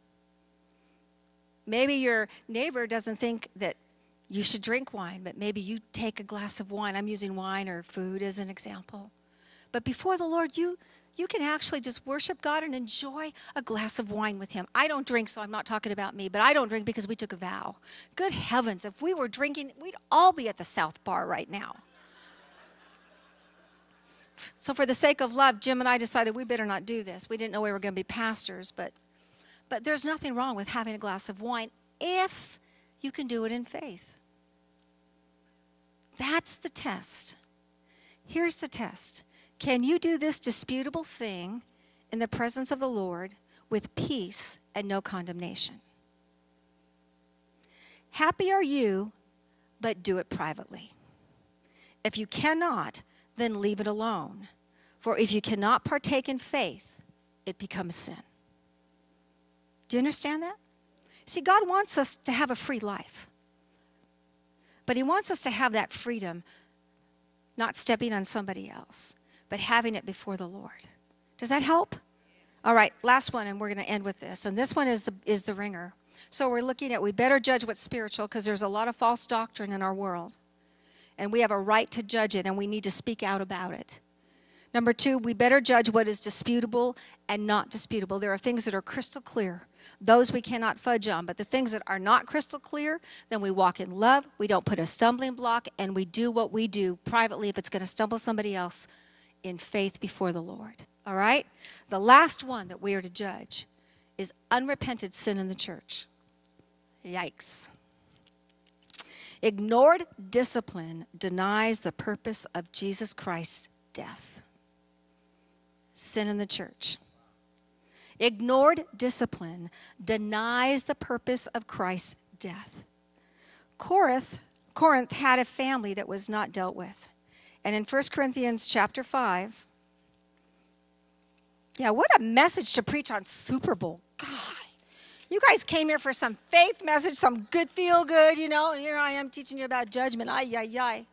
Maybe your neighbor doesn't think that you should drink wine, but maybe you take a glass of wine. I'm using wine or food as an example. But before the Lord, you you can actually just worship God and enjoy a glass of wine with him. I don't drink, so I'm not talking about me, but I don't drink because we took a vow. Good heavens, if we were drinking, we'd all be at the South Bar right now. So for the sake of love, Jim and I decided we better not do this. We didn't know we were going to be pastors, but But there's nothing wrong with having a glass of wine if you can do it in faith. That's the test. Here's the test. Can you do this disputable thing in the presence of the Lord with peace and no condemnation? Happy are you, but do it privately. If you cannot, then leave it alone. For if you cannot partake in faith, it becomes sin. Do you understand that? See, God wants us to have a free life. But he wants us to have that freedom, not stepping on somebody else, but having it before the Lord. Does that help? All right, last one, and we're going to end with this. And this one is the is the ringer. So we're looking at, we better judge what's spiritual because there's a lot of false doctrine in our world. And we have a right to judge it, and we need to speak out about it. Number two, we better judge what is disputable and not disputable. There are things that are crystal clear. Those we cannot fudge on. But the things that are not crystal clear, then we walk in love, we don't put a stumbling block, and we do what we do privately if it's going to stumble somebody else in faith before the Lord. All right? The last one that we are to judge is unrepented sin in the church. Yikes. Ignored discipline denies the purpose of Jesus Christ's death. Sin in the church. Ignored discipline denies the purpose of Christ's death. Corinth, Corinth had a family that was not dealt with. And in First Corinthians chapter five, yeah, what a message to preach on Super Bowl. God, you guys came here for some faith message, some good feel good, you know, and here I am teaching you about judgment. Ay, ay, ay.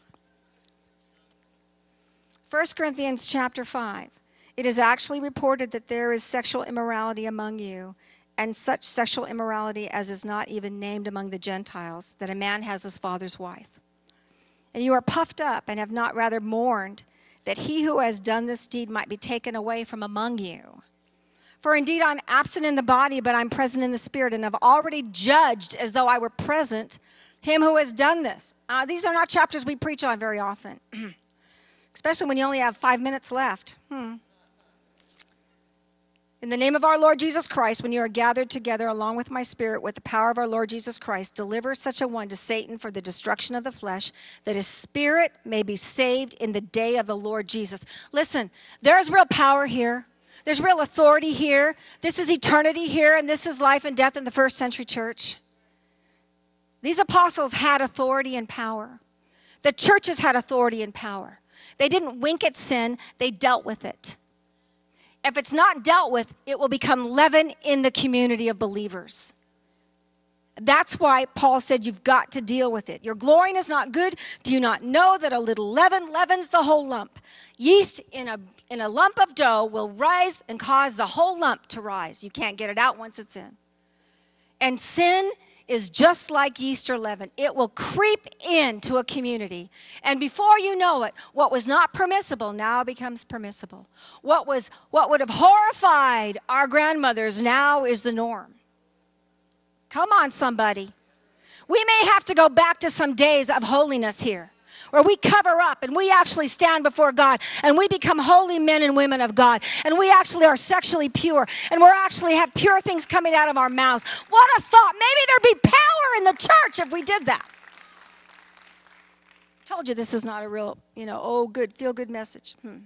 First Corinthians chapter five. It is actually reported that there is sexual immorality among you, and such sexual immorality as is not even named among the Gentiles, that a man has his father's wife. And you are puffed up and have not rather mourned that he who has done this deed might be taken away from among you. For indeed I'm absent in the body, but I'm present in the spirit, and have already judged as though I were present him who has done this. Uh, these are not chapters we preach on very often, especially when you only have five minutes left. Hmm. In the name of our Lord Jesus Christ, when you are gathered together along with my spirit with the power of our Lord Jesus Christ, deliver such a one to Satan for the destruction of the flesh, that his spirit may be saved in the day of the Lord Jesus. Listen, there's real power here. There's real authority here. This is eternity here, and this is life and death in the first century church. These apostles had authority and power. The churches had authority and power. They didn't wink at sin, they dealt with it. If it's not dealt with, it will become leaven in the community of believers. That's why Paul said you've got to deal with it. Your glorying is not good. Do you not know that a little leaven leavens the whole lump? Yeast in a, in a lump of dough will rise and cause the whole lump to rise. You can't get it out once it's in. And sin is just like yeast or leaven. It will creep into a community. And before you know it, what was not permissible now becomes permissible. What was what would have horrified our grandmothers now is the norm. Come on, somebody. We may have to go back to some days of holiness here, where we cover up and we actually stand before God and we become holy men and women of God, and we actually are sexually pure, and we actually have pure things coming out of our mouths. What a thought. Maybe there'd be power in the church if we did that. I told you this is not a real, you know, oh, good, feel good message. Hmm.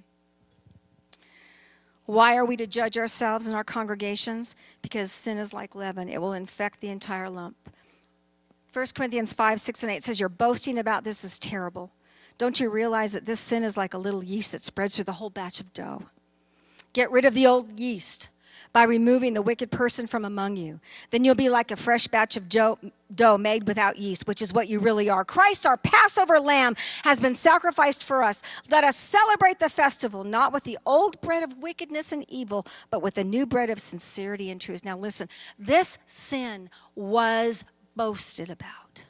Why are we to judge ourselves in our congregations? Because sin is like leaven. It will infect the entire lump. First Corinthians five, six, and eight says, your boasting about this is terrible. Don't you realize that this sin is like a little yeast that spreads through the whole batch of dough? Get rid of the old yeast by removing the wicked person from among you. Then you'll be like a fresh batch of dough, dough made without yeast, which is what you really are. Christ, our Passover lamb, has been sacrificed for us. Let us celebrate the festival, not with the old bread of wickedness and evil, but with the new bread of sincerity and truth. Now listen, this sin was boasted about.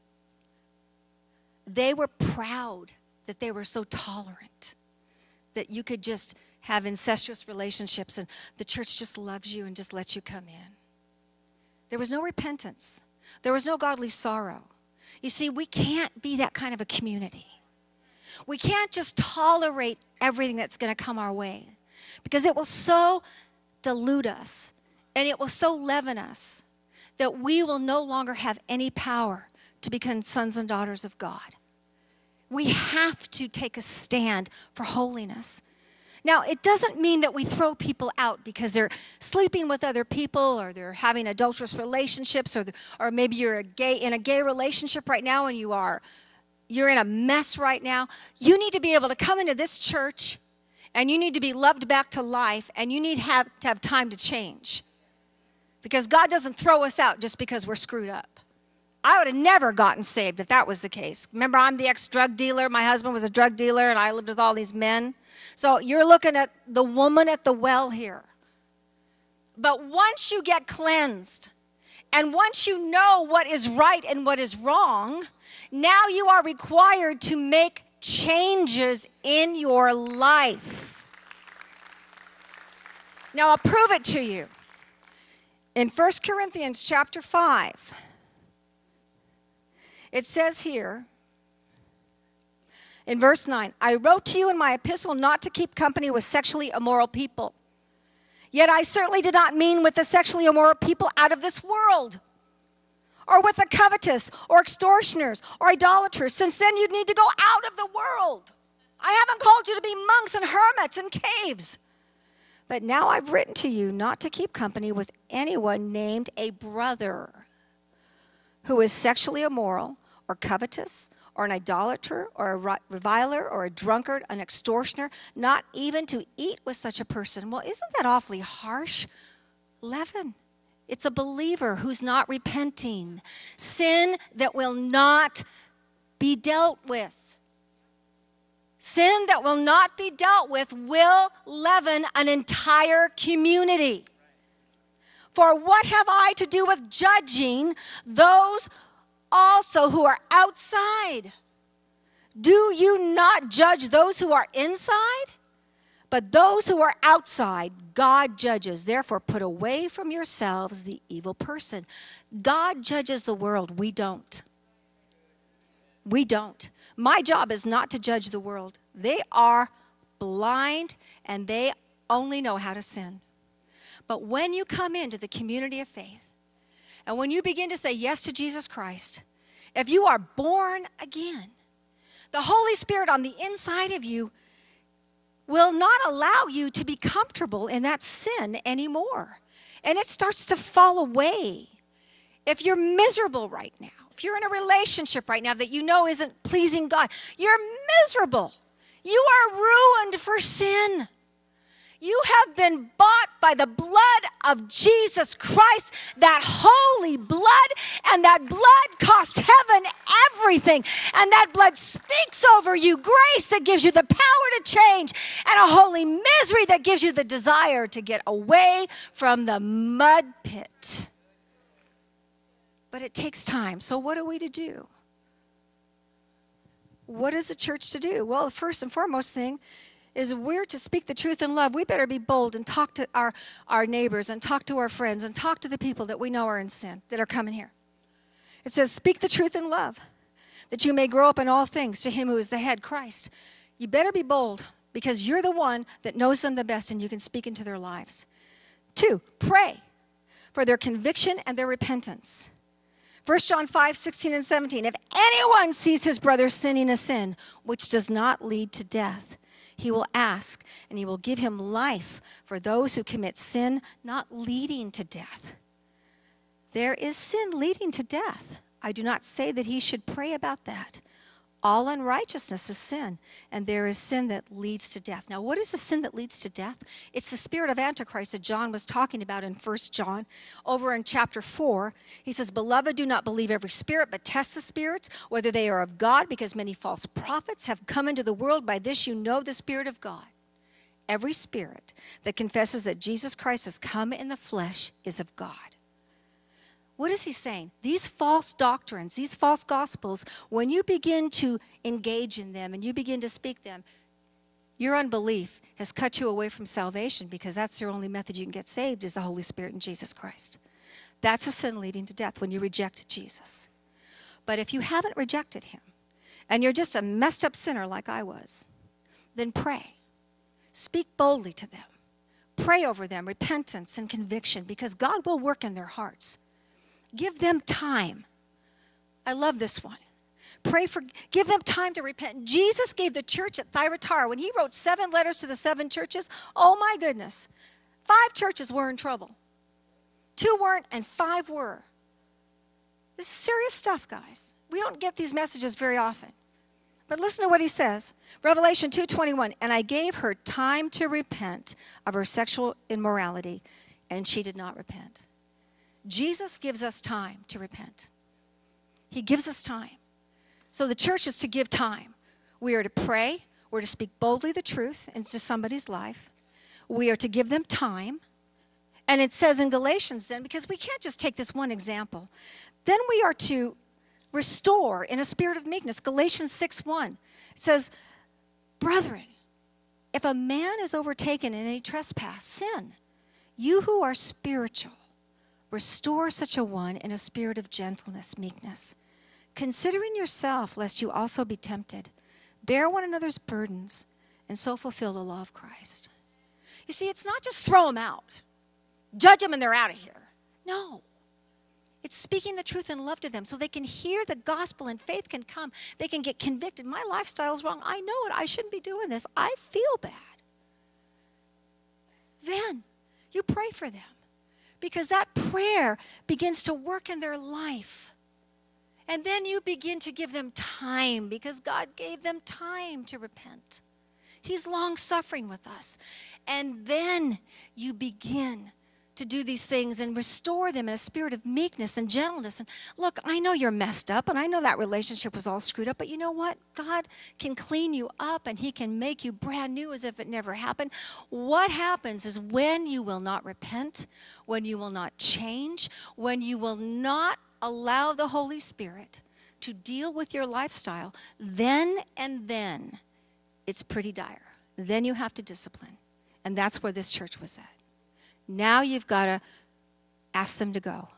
They were proud that they were so tolerant, that you could just have incestuous relationships and the church just loves you and just lets you come in. There was no repentance. There was no godly sorrow. You see, we can't be that kind of a community. We can't just tolerate everything that's going to come our way, because it will so dilute us and it will so leaven us that we will no longer have any power to become sons and daughters of God. We have to take a stand for holiness. Now, it doesn't mean that we throw people out because they're sleeping with other people, or they're having adulterous relationships, or, or maybe you're a gay, in a gay relationship right now and you are, you're in a mess right now. You need to be able to come into this church and you need to be loved back to life, and you need have, to have time to change. Because God doesn't throw us out just because we're screwed up. I would have never gotten saved if that was the case. Remember, I'm the ex-drug dealer. My husband was a drug dealer, and I lived with all these men. So you're looking at the woman at the well here. But once you get cleansed, and once you know what is right and what is wrong, now you are required to make changes in your life. Now, I'll prove it to you. In First Corinthians chapter five, it says here, in verse nine, I wrote to you in my epistle not to keep company with sexually immoral people. Yet I certainly did not mean with the sexually immoral people out of this world, or with the covetous, or extortioners, or idolaters, since then you'd need to go out of the world. I haven't called you to be monks and hermits in caves. But now I've written to you not to keep company with anyone named a brother who is sexually immoral, or covetous, or an idolater, or a reviler, or a drunkard, an extortioner, not even to eat with such a person. Well, isn't that awfully harsh? Leaven. It's a believer who's not repenting. Sin that will not be dealt with. Sin that will not be dealt with will leaven an entire community. For what have I to do with judging those also who are outside? Do you not judge those who are inside? But those who are outside, God judges. Therefore, put away from yourselves the evil person. God judges the world. We don't. We don't. My job is not to judge the world. They are blind and they only know how to sin. But when you come into the community of faith, and when you begin to say yes to Jesus Christ, if you are born again, the Holy Spirit on the inside of you will not allow you to be comfortable in that sin anymore. And it starts to fall away. If you're miserable right now, if you're in a relationship right now that you know isn't pleasing God, you're miserable. You are ruined for sin. You have been bought by the blood of Jesus Christ, that holy blood, and that blood cost heaven everything. And that blood speaks over you grace that gives you the power to change, and a holy misery that gives you the desire to get away from the mud pit. But it takes time. So what are we to do? What is the church to do? Well, the first and foremost thing is we're to speak the truth in love. We better be bold and talk to our, our neighbors and talk to our friends and talk to the people that we know are in sin, that are coming here. It says, speak the truth in love, that you may grow up in all things to him who is the head, Christ. You better be bold because you're the one that knows them the best and you can speak into their lives. Two, pray for their conviction and their repentance. First John five, sixteen and seventeen. If anyone sees his brother sinning a sin which does not lead to death, he will ask, and he will give him life for those who commit sin not leading to death. There is sin leading to death. I do not say that he should pray about that. All unrighteousness is sin, and there is sin that leads to death. Now, what is the sin that leads to death? It's the spirit of Antichrist that John was talking about in First John. Over in chapter four, he says, Beloved, do not believe every spirit, but test the spirits, whether they are of God, because many false prophets have come into the world. By this you know the Spirit of God. Every spirit that confesses that Jesus Christ has come in the flesh is of God. What is he saying? These false doctrines, these false gospels, when you begin to engage in them and you begin to speak them, your unbelief has cut you away from salvation because that's your only method you can get saved is the Holy Spirit in Jesus Christ. That's a sin leading to death when you reject Jesus. But if you haven't rejected him and you're just a messed up sinner like I was, then pray. Speak boldly to them. Pray over them, repentance and conviction, because God will work in their hearts. Give them time. I love this one. Pray for, give them time to repent. Jesus gave the church at Thyatira, when he wrote seven letters to the seven churches, oh my goodness, five churches were in trouble. Two weren't, and five were. This is serious stuff, guys. We don't get these messages very often. But listen to what he says. Revelation two twenty-one, and I gave her time to repent of her sexual immorality, and she did not repent. Jesus gives us time to repent. He gives us time. So the church is to give time. We are to pray. We're to speak boldly the truth into somebody's life. We are to give them time. And it says in Galatians then, because we can't just take this one example, then we are to restore in a spirit of meekness. Galatians six one. It says, Brethren, if a man is overtaken in any trespass, sin, you who are spiritual, restore such a one in a spirit of gentleness, meekness, considering yourself, lest you also be tempted. Bear one another's burdens, and so fulfill the law of Christ. You see, it's not just throw them out. Judge them and they're out of here. No. It's speaking the truth in love to them so they can hear the gospel and faith can come. They can get convicted. My lifestyle's wrong. I know it. I shouldn't be doing this. I feel bad. Then you pray for them. Because that prayer begins to work in their life. And then you begin to give them time because God gave them time to repent. He's long-suffering with us. And then you begin to do these things and restore them in a spirit of meekness and gentleness. And look, I know you're messed up, and I know that relationship was all screwed up, but you know what? God can clean you up, and he can make you brand new as if it never happened. What happens is when you will not repent, when you will not change, when you will not allow the Holy Spirit to deal with your lifestyle, then and then it's pretty dire. Then you have to discipline. And that's where this church was at. Now you've got to ask them to go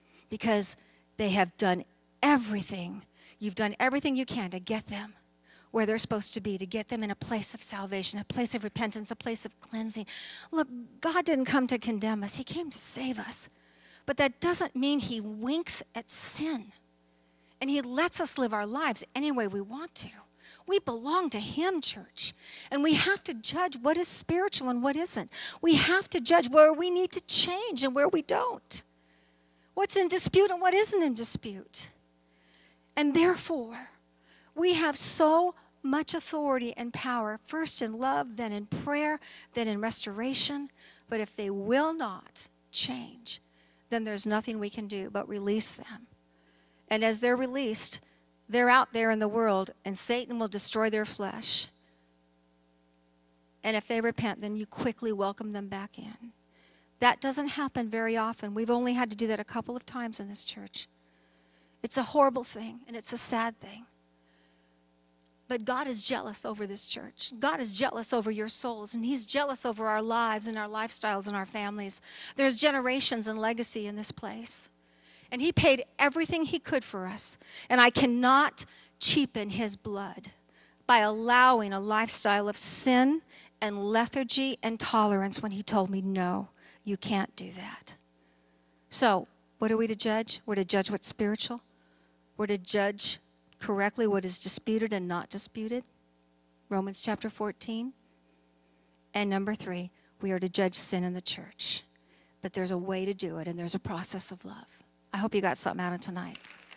because they have done everything. You've done everything you can to get them where they're supposed to be, to get them in a place of salvation, a place of repentance, a place of cleansing. Look, God didn't come to condemn us. He came to save us. But that doesn't mean he winks at sin. And he lets us live our lives any way we want to. We belong to him, church. And we have to judge what is spiritual and what isn't. We have to judge where we need to change and where we don't. What's in dispute and what isn't in dispute. And therefore, we have so much authority and power, first in love, then in prayer, then in restoration. But if they will not change, then there's nothing we can do but release them. And as they're released, they're out there in the world, and Satan will destroy their flesh. And if they repent, then you quickly welcome them back in. That doesn't happen very often. We've only had to do that a couple of times in this church. It's a horrible thing, and it's a sad thing. But God is jealous over this church. God is jealous over your souls, and he's jealous over our lives and our lifestyles and our families. There's generations and legacy in this place. And he paid everything he could for us. And I cannot cheapen his blood by allowing a lifestyle of sin and lethargy and tolerance when he told me, no, you can't do that. So, what are we to judge? We're to judge what's spiritual. We're to judge correctly what is disputed and not disputed. Romans chapter fourteen. And number three, we are to judge sin in the church. But there's a way to do it, and there's a process of love. I hope you got something out of tonight.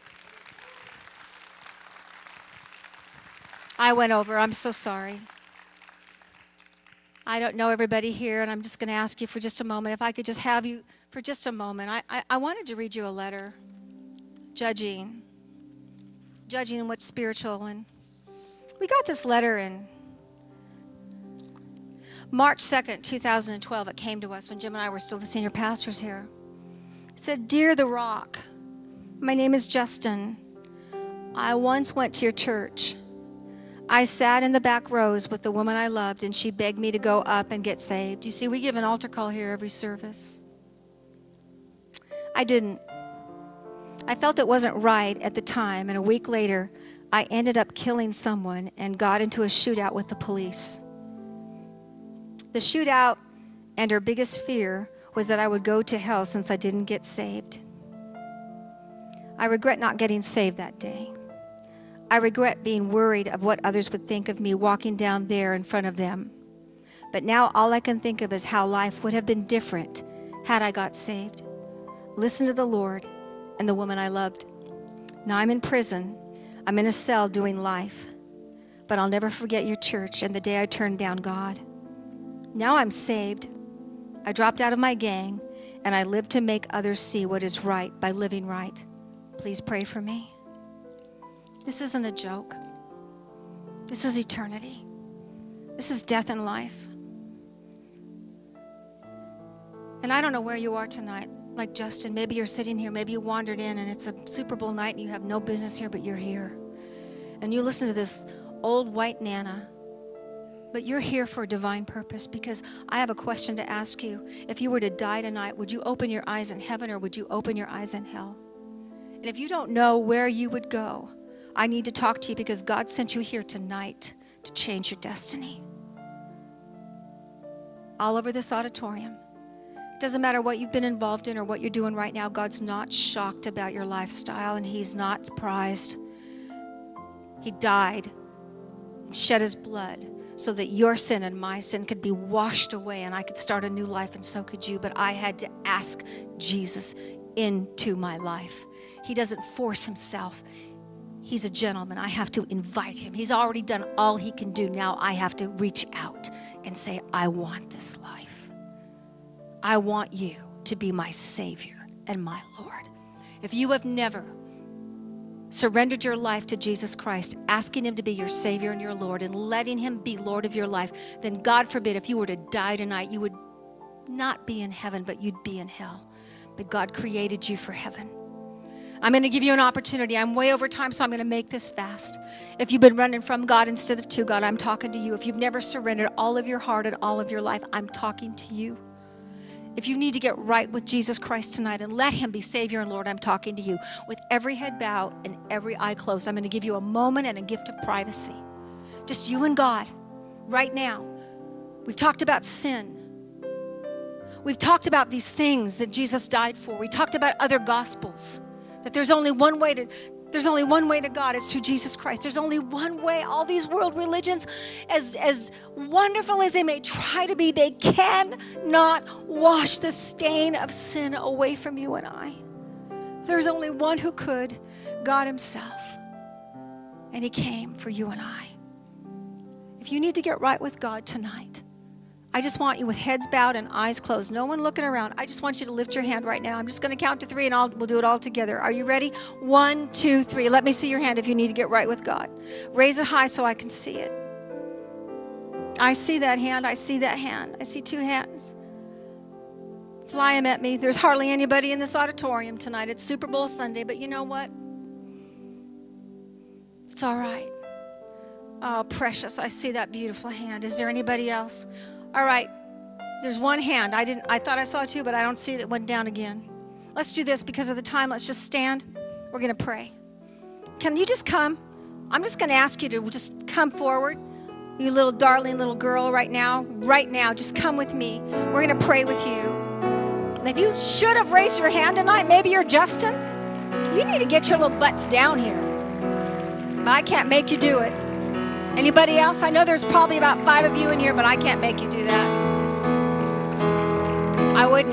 I went over. I'm so sorry. I don't know everybody here, and I'm just going to ask you for just a moment. If I could just have you for just a moment. I, I, I wanted to read you a letter judging. Judging what's spiritual. And we got this letter in March second, two thousand twelve. It came to us when Jim and I were still the senior pastors here. It said, Dear The Rock, my name is Justin. I once went to your church. I sat in the back rows with the woman I loved, and she begged me to go up and get saved. You see, we give an altar call here every service. I didn't. I felt it wasn't right at the time, and a week later, I ended up killing someone and got into a shootout with the police. The shootout and her biggest fear was that I would go to hell since I didn't get saved. I regret not getting saved that day. I regret being worried of what others would think of me walking down there in front of them. But now all I can think of is how life would have been different had I got saved. Listen to the Lord and the woman I loved. Now I'm in prison. I'm in a cell doing life. But I'll never forget your church and the day I turned down God. Now I'm saved. I dropped out of my gang, and I live to make others see what is right by living right. Please pray for me. This isn't a joke. This is eternity. This is death and life. And I don't know where you are tonight. Like Justin, maybe you're sitting here, maybe you wandered in, and it's a Super Bowl night, and you have no business here, but you're here. And you listen to this old white Nana. But you're here for a divine purpose, because I have a question to ask you. If you were to die tonight, would you open your eyes in heaven or would you open your eyes in hell? And if you don't know where you would go, I need to talk to you, because God sent you here tonight to change your destiny. All over this auditorium. It doesn't matter what you've been involved in or what you're doing right now. God's not shocked about your lifestyle, and he's not surprised. He died and shed his blood so that your sin and my sin could be washed away and I could start a new life, and so could you. But I had to ask Jesus into my life. He doesn't force himself. He's a gentleman. I have to invite him. He's already done all he can do. Now I have to reach out and say, I want this life. I want you to be my Savior and my Lord. If you have never surrendered your life to Jesus Christ, asking him to be your Savior and your Lord, and letting him be Lord of your life, then God forbid, if you were to die tonight, you would not be in heaven, but you'd be in hell. But God created you for heaven. I'm going to give you an opportunity. I'm way over time, so I'm going to make this fast. If you've been running from God instead of to God, I'm talking to you. If you've never surrendered all of your heart and all of your life, I'm talking to you. If you need to get right with Jesus Christ tonight and let him be Savior and Lord, I'm talking to you. With every head bowed and every eye closed, I'm going to give you a moment and a gift of privacy. Just you and God right now. We've talked about sin. We've talked about these things that Jesus died for. We talked about other gospels, that there's only one way to there's only one way to God. It's through Jesus Christ. There's only one way. All these world religions, as, as wonderful as they may try to be, they cannot wash the stain of sin away from you and I. There's only one who could, God himself. And he came for you and I. If you need to get right with God tonight, I just want you with heads bowed and eyes closed. No one looking around. I just want you to lift your hand right now. I'm just going to count to three and I'll, we'll do it all together. Are you ready? One, two, three. Let me see your hand if you need to get right with God. Raise it high so I can see it. I see that hand. I see that hand. I see two hands. Fly them at me. There's hardly anybody in this auditorium tonight. It's Super Bowl Sunday, but you know what? It's all right. Oh, precious. I see that beautiful hand. Is there anybody else? All right, there's one hand. I didn't. I thought I saw two, but I don't see it. It went down again. Let's do this because of the time. Let's just stand. We're going to pray. Can you just come? I'm just going to ask you to just come forward. You little darling little girl right now. Right now, just come with me. We're going to pray with you. And if you should have raised your hand tonight, maybe you're Justin. You need to get your little butts down here. But I can't make you do it. Anybody else? I know there's probably about five of you in here, but I can't make you do that. I wouldn't.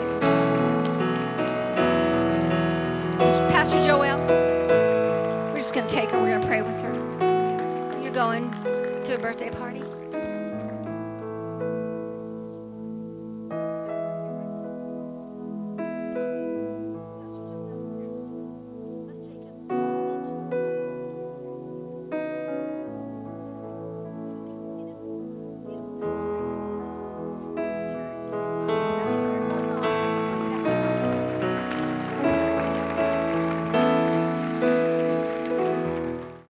Pastor Joelle, we're just going to take her. We're going to pray with her. You're going to a birthday party?